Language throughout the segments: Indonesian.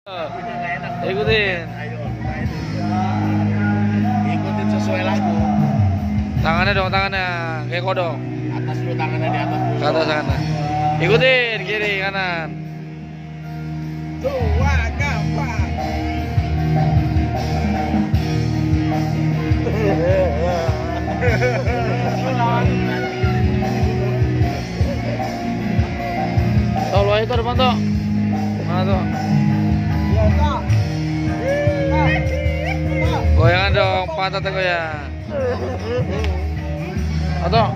Ikutin. Ikutin sesuai lagu. Tangannya dong, tangannya kayak kodok. Atas dulu, tangannya di atas dulu. Ke atas sana. Ikutin kiri kanan. Dua gampang. Tuh, luar itu depan tuh. Mana tuh? Goyangan dong, pantatnya goyang. Atau?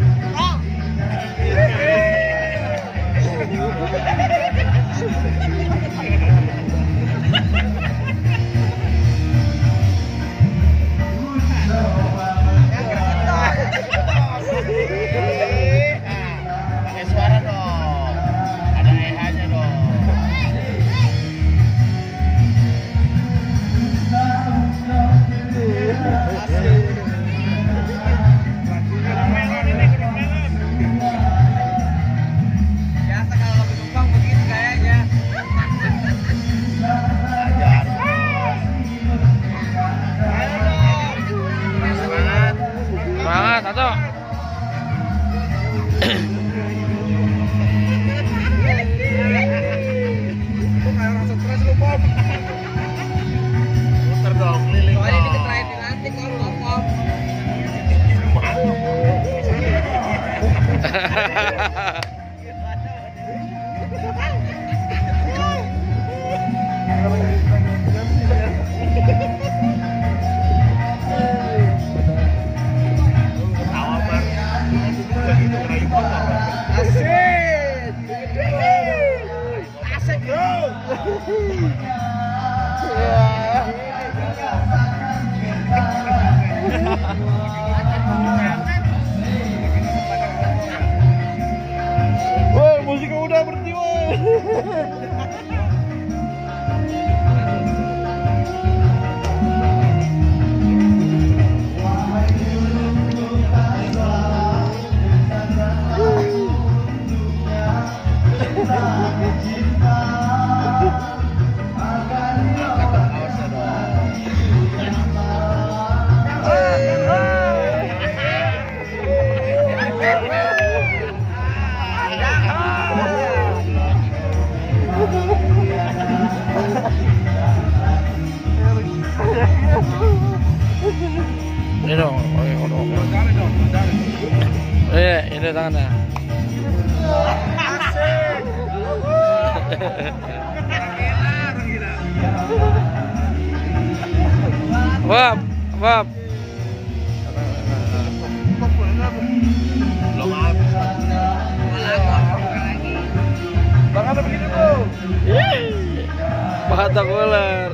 Pakai suara dong. Ada EH-nya dong. Biasa kalau lagi numpang begitu kayaknya. Ajar. Ayo dong. Semangat. Semangat, atau? Kayak orang stres lu, Pop. Muter dong, keliling Soalnya ini dong. ketrain nanti kalau Pop. Ketawa bar. Juga gitu, ngerayu motor. Asik. Asik, bro. Woi, musiknya udah berhenti, woi. Ini dong, pakai kodok. Ini tangannya. Wap, wap. Belum habis. Bang, ada begini, bro. Batak ular.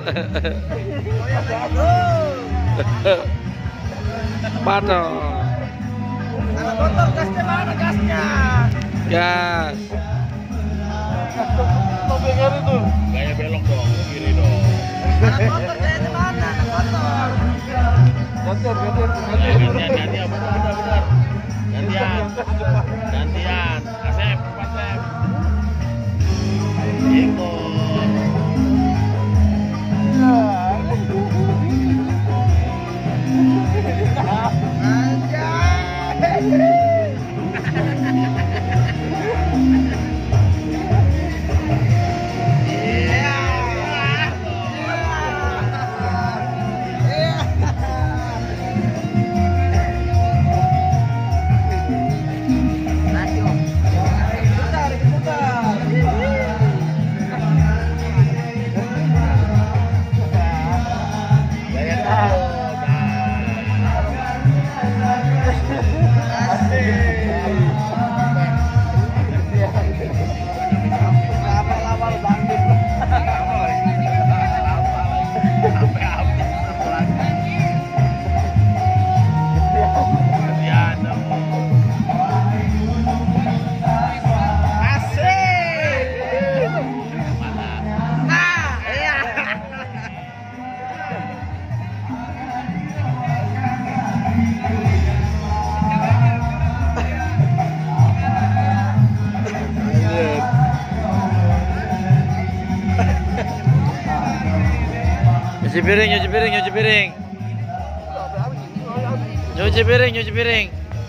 Patok. Anak motor gasnya mana gasnya? Gas. Topengnya itu. Gaya belok dong, ke kiri dong. Anak motor gasnya mana? Anak motor. Gantian, benar. Gantian. Asep, Asep. Ikut. Nyuci piring, nyuci piring, nyuci piring. Nyuci piring, nyuci piring.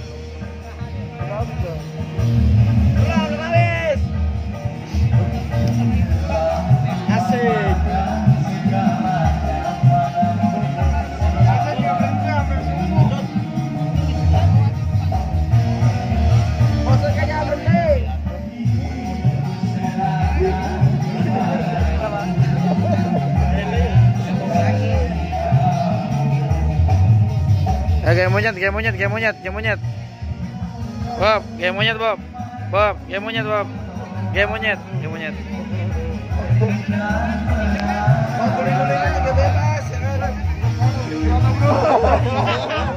Asik. Kayak monyet, kayak monyet, kayak monyet, kayak monyet. Bob, kayak monyet, Bob. Bob, kayak monyet, Bob. Kayak monyet, kayak monyet. Guling-gulingan juga bebas, ya kan?